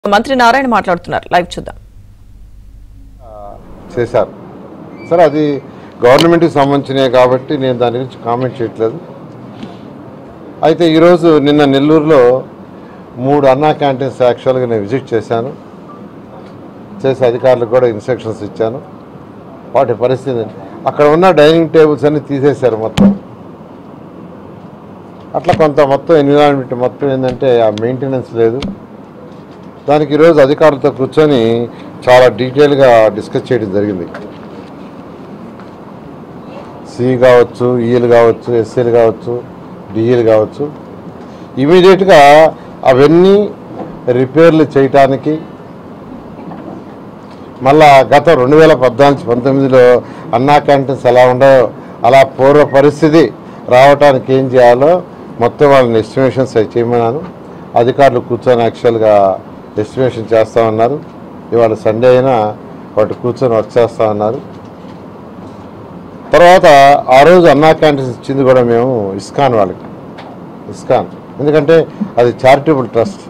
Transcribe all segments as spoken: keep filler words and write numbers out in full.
మంత్రి నారాయణ మాట్లాడుతున్నారు. లైవ్ చూద్దాం. చేశారు సార్, అది గవర్నమెంట్కి సంబంధించినవి కాబట్టి నేను దాని గురించి కామెంట్ చేయట్లేదు. అయితే ఈరోజు నిన్న నెల్లూరులో మూడు అన్నా క్యాంటీన్స్ యాక్చువల్గా నేను విజిట్ చేశాను. చేసి అధికారులకు కూడా ఇన్స్ట్రక్షన్స్ ఇచ్చాను. వాటి పరిస్థితి అక్కడ ఉన్న డైనింగ్ టేబుల్స్ అన్నీ తీసేశారు మొత్తం. అట్లా కొంత మొత్తం ఎన్విరాన్మెంట్ మొత్తం ఏంటంటే ఆ మెయింటెనెన్స్ లేదు. దానికి ఈరోజు అధికారులతో కూర్చొని చాలా డీటెయిల్గా డిస్కస్ చేయడం జరిగింది. సి కావచ్చు, ఈలు కావచ్చు, ఎస్సీలు కావచ్చు, డిఈలు కావచ్చు, ఇమీడియట్గా అవన్నీ రిపేర్లు చేయటానికి మళ్ళా గత రెండు వేల పద్నాలుగు పంతొమ్మిదిలో అన్నా క్యాంటీన్స్ ఎలా ఉండో అలా పూర్వ పరిస్థితి రావడానికి ఏం చేయాలో మొత్తం వాళ్ళని ఎస్టిమేషన్స్ చేయమన్నాను. అధికారులు కూర్చొని యాక్చువల్గా ఎస్టిమేషన్ చేస్తూ ఉన్నారు. ఇవాళ సండే అయినా వాటి కూర్చొని వర్క్ చేస్తూ ఉన్నారు. తర్వాత ఆ రోజు అన్నా క్యాంటీన్స్ ఇచ్చింది కూడా మేము ఇస్కాన్ వాళ్ళకి, ఇస్కాన్ ఎందుకంటే అది చారిటబుల్ ట్రస్ట్.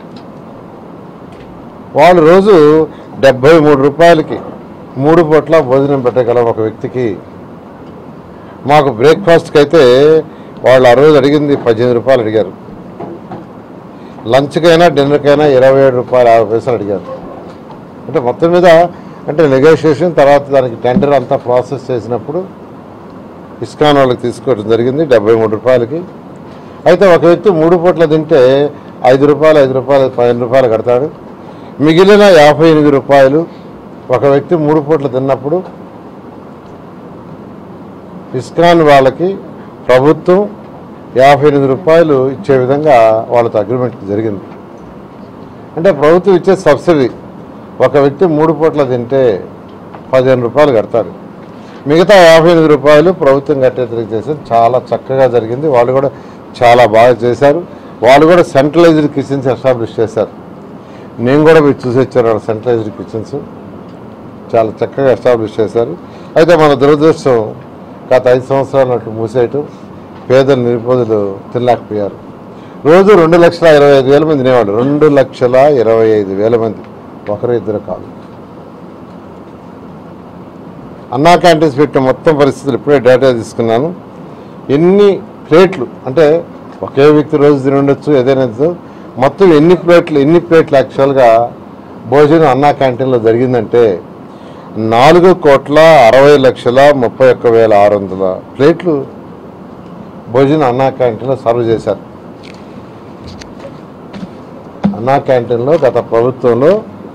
వాళ్ళు రోజు డెబ్బై మూడు రూపాయలకి మూడు పూట్ల భోజనం పెట్టగలం ఒక వ్యక్తికి. మాకు బ్రేక్ఫాస్ట్కి అయితే వాళ్ళు ఆ రోజు అడిగింది పద్దెనిమిది రూపాయలు అడిగారు. లంచ్కైనా డిన్నర్కైనా ఇరవై ఏడు రూపాయలు యాభై పైసలు అడిగారు. అంటే మొత్తం మీద అంటే నెగోషియేషన్ తర్వాత దానికి టెండర్ అంతా ప్రాసెస్ చేసినప్పుడు ఇస్కాన్ వాళ్ళకి తీసుకోవడం జరిగింది డెబ్బై మూడు రూపాయలకి. అయితే ఒక వ్యక్తి మూడు పూట్ల తింటే ఐదు రూపాయలు ఐదు రూపాయలు పదిహేను రూపాయలు కడతాడు. మిగిలిన యాభై ఎనిమిది రూపాయలు ఒక వ్యక్తి మూడు పూట్ల తిన్నప్పుడు ఇస్కాన్ వాళ్ళకి ప్రభుత్వం యాభై ఎనిమిది రూపాయలు ఇచ్చే విధంగా వాళ్ళతో అగ్రిమెంట్ జరిగింది. అంటే ప్రభుత్వం ఇచ్చే సబ్సిడీ ఒక వ్యక్తి మూడు పూట్ల తింటే పదిహేను రూపాయలు కడతారు. మిగతా యాభై ఎనిమిది రూపాయలు ప్రభుత్వం కట్టేతరికి చేశారు. చాలా చక్కగా జరిగింది. వాళ్ళు కూడా చాలా బాగా చేశారు. వాళ్ళు కూడా సెంట్రలైజ్డ్ కిచెన్స్ ఎస్టాబ్లిష్ చేశారు. నేను కూడా మీరు చూసి వచ్చాను వాళ్ళ సెంట్రలైజ్డ్ కిచెన్స్ చాలా చక్కగా ఎస్టాబ్లిష్ చేశారు. అయితే మన దురదృష్టం గత ఐదు సంవత్సరాలు అటు మూసేయటం, పేదలు నిరుపేదలు తినలేకపోయారు. రోజు రెండు లక్షల ఇరవై ఐదు వేల మంది తినేవాళ్ళు. రెండు లక్షల ఇరవై ఐదు వేల మంది, ఒకరు ఇద్దరు కాదు. అన్నా క్యాంటీన్స్ పెట్టిన మొత్తం పరిస్థితులు ఇప్పుడే డేటా తీసుకున్నాను. ఎన్ని ప్లేట్లు అంటే ఒకే వ్యక్తి రోజు తిని ఉండొచ్చు ఏదైనా, మొత్తం ఎన్ని ప్లేట్లు ఎన్ని ప్లేట్లు యాక్చువల్గా భోజనం అన్నా క్యాంటీన్లో జరిగిందంటే నాలుగు కోట్ల అరవై లక్షల ముప్పై ఒక్క వేల ఆరు వందల ప్లేట్లు భోజనం అన్నా క్యాంటీన్లో సర్వ్ చేశారు. అన్నా క్యాంటీన్లో గత ప్రభుత్వంలో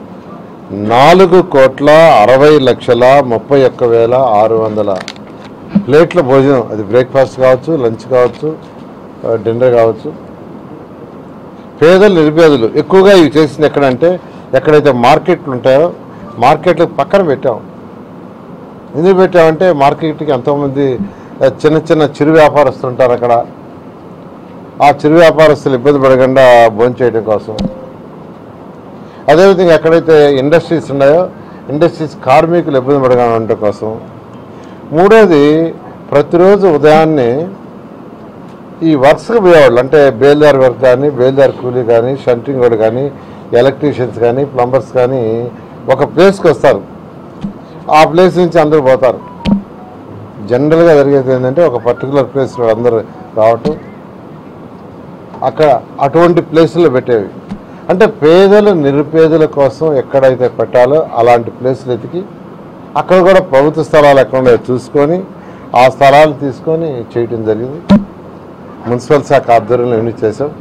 నాలుగు కోట్ల అరవై లక్షల ముప్పై ఒక్క వేల ఆరు వందల ప్లేట్ల భోజనం, అది బ్రేక్ఫాస్ట్ కావచ్చు, లంచ్ కావచ్చు, డిన్నర్ కావచ్చు. పేదలు నిరుపేదలు ఎక్కువగా ఇవి చేసింది ఎక్కడంటే ఎక్కడైతే మార్కెట్లు ఉంటాయో మార్కెట్లకు పక్కన పెట్టాం. ఎందుకు పెట్టామంటే మార్కెట్కి ఎంతోమంది చిన్న చిన్న చిరు వ్యాపారస్తులు ఉంటారు. అక్కడ ఆ చిరు వ్యాపారస్తులు ఇబ్బంది పడకుండా భోంచేయడం కోసం. అదేవిధంగా ఎక్కడైతే ఇండస్ట్రీస్ ఉన్నాయో ఇండస్ట్రీస్ కార్మికులు ఇబ్బంది పడకుండా ఉండటం కోసం. మూడోది ప్రతిరోజు ఉదయాన్నే ఈ వర్క్స్కి పోయేవాళ్ళు, అంటే బేల్దార్ వర్క్ కానీ, బేల్దార్ కూలీ కానీ, షంటింగ్ వాడు కానీ, ఎలక్ట్రీషియన్స్ కానీ, ప్లంబర్స్ కానీ ఒక ప్లేస్కి వస్తారు. ఆ ప్లేస్ నుంచి అందరూ పోతారు. జనరల్గా జరిగేది ఏంటంటే ఒక పర్టికులర్ ప్లేస్ అందరూ రావటం, అక్కడ అటువంటి ప్లేసుల్లో పెట్టేవి. అంటే పేదలు నిరుపేదల కోసం ఎక్కడైతే పెట్టాలో అలాంటి ప్లేసులు ఎతికి అక్కడ కూడా ప్రభుత్వ స్థలాలు ఎక్కడ చూసుకొని ఆ స్థలాలు తీసుకొని చేయటం జరిగింది. మున్సిపల్ శాఖ ఆధ్వర్యంలో ఇవన్నీ చేసాం.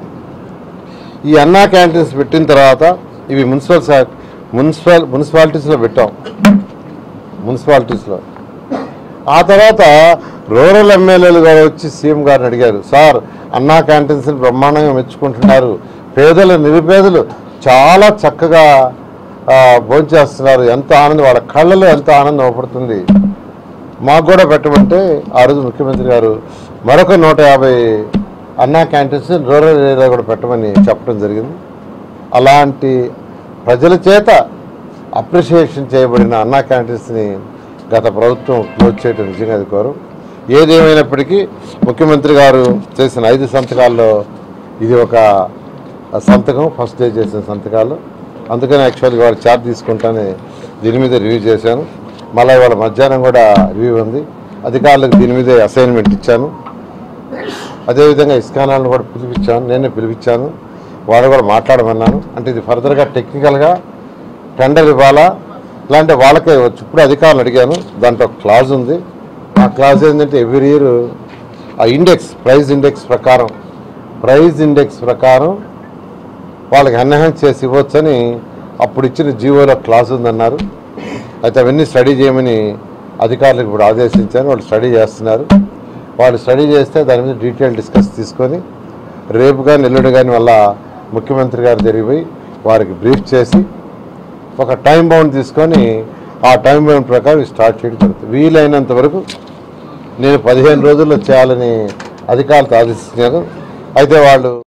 ఈ అన్నా క్యాంటీన్స్ పెట్టిన తర్వాత ఇవి మున్సిపల్ శాఖ మున్సిపల్ మున్సిపాలిటీస్లో పెట్టాం. మున్సిపాలిటీస్లో ఆ తర్వాత రూరల్ ఎమ్మెల్యేలు గారు వచ్చి సీఎం గారిని అడిగారు, సార్ అన్నా క్యాంటీన్స్ని బ్రహ్మాండంగా మెచ్చుకుంటున్నారు, పేదలు నిరుపేదలు చాలా చక్కగా భోంచేస్తున్నారు, ఎంత ఆనందం, వాళ్ళ కళ్ళలో ఎంత ఆనందం అవపడుతుంది, మాకు కూడా పెట్టమంటే ఆ రోజు ముఖ్యమంత్రి గారు మరొక నూట యాభై అన్నా క్యాంటీన్స్ రూరల్ ఏరియా కూడా పెట్టమని చెప్పడం జరిగింది. అలాంటి ప్రజల చేత అప్రిషియేషన్ చేయబడిన అన్నా క్యాంటీన్స్ని గత ప్రభుత్వం క్లోజ్ చేయడం నిజంగా అది కోరం. ఏదేమైనప్పటికీ ముఖ్యమంత్రి గారు చేసిన ఐదు సంతకాల్లో ఇది ఒక సంతకం, ఫస్ట్ డే చేసిన సంతకాలు. అందుకని యాక్చువల్గా వాళ్ళ చార్జ్ తీసుకుంటానే దీని మీద రివ్యూ చేశాను. మళ్ళీ ఇవాళ మధ్యాహ్నం కూడా రివ్యూ ఉంది. అధికారులకు దీని మీదే అసైన్మెంట్ ఇచ్చాను. అదేవిధంగా ఇస్కానాలను కూడా పిలిపించాను, నేనే పిలిపించాను. వాళ్ళు కూడా మాట్లాడమన్నాను. అంటే ఇది ఫర్దర్గా టెక్నికల్గా టెండర్ ఇవ్వాలా ఇలాంటి వాళ్ళకే వచ్చు. ఇప్పుడు అధికారులు అడిగాను, దాంట్లో క్లాజ్ ఉంది. ఆ క్లాజ్ ఏంటంటే ఎవ్రీ ఇయర్ ఆ ఇండెక్స్ ప్రైజ్ ఇండెక్స్ ప్రకారం ప్రైజ్ ఇండెక్స్ ప్రకారం వాళ్ళకి ఎన్హాన్స్ చేసి ఇవ్వచ్చని అప్పుడు ఇచ్చిన జీవోలో క్లాజ్ ఉందన్నారు. అయితే అవన్నీ స్టడీ చేయమని అధికారులకు ఇప్పుడు ఆదేశించాను. వాళ్ళు స్టడీ చేస్తున్నారు. వాళ్ళు స్టడీ చేస్తే దాని మీద డీటెయిల్ డిస్కస్ తీసుకొని రేపు కానీ ఎల్లుండి కానీ వల్ల ముఖ్యమంత్రి గారు జరిగిపోయి వారికి బ్రీఫ్ చేసి ఒక టైం బౌండ్ తీసుకొని ఆ టైం బౌండ్ ప్రకారం స్టార్ట్ చేయడం జరుగుతుంది. వీలైనంత వరకు నేను పదిహేను రోజుల్లో చేయాలని అధికారులతో ఆదేశించాను. అయితే వాళ్ళు